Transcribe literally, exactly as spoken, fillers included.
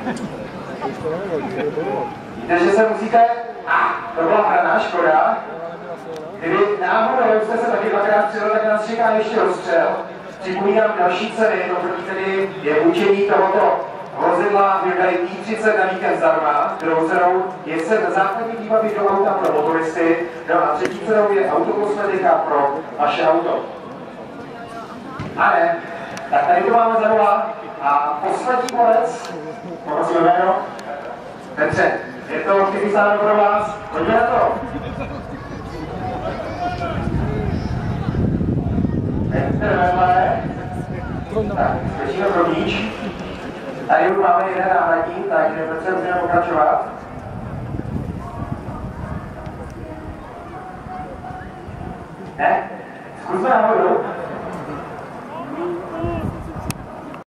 Víte, že se musíte... Ah, to byla hraná škoda. Kdyby náhodou jste se taky dvakrát přijel, tak nás čeká ještě rozstřel. Připomínám další ceny, to první tedy je učení tohoto vozidla Hyundai i třicet na víkend zdarma, kterou cenou je se na základní výbavy do auta pro motoristy, no a třetí cenou je autokosmetika pro vaše auto. A ne, tak tady to máme za nula a poslední konec, poprosím jméno, Petře, je to chybizáno pro vás, pojďme na to. Petr vedle, tak, skočíme pro míč. Tady už máme jeden náhradní, takže Petře můžeme pokračovat. Ne? Zkusme nahoru.